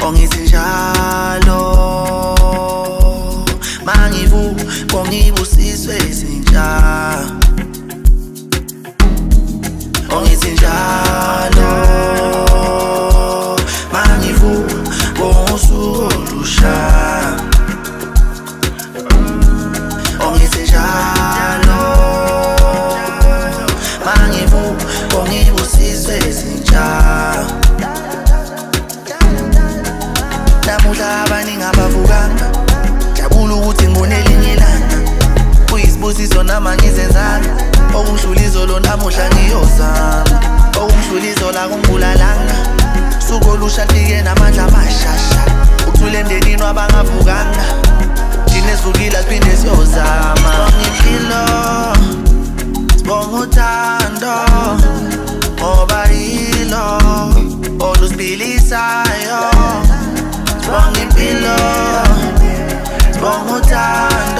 ongithi njalo mangivu ngibusiswe izinja ongithi njalo mangivu ngosulusha ongithi njalo mangivu ngibusiswe izinja namuhla abaningi abavukanga jabula ukuthi ngibonelinye ilanga kuyisibusiso nama ngizenzanga okungidlula izolo namuhla ngiyozama okungidlula izolo kungibulalanga suku olusha lifike namandla amashasha ukuthula emndenini wabangavukanga thina esivukile siphinde siyozama ngiphilo sibonga uthando ngoba yilo olusiphilisayo sibonga impilo sibonga uthando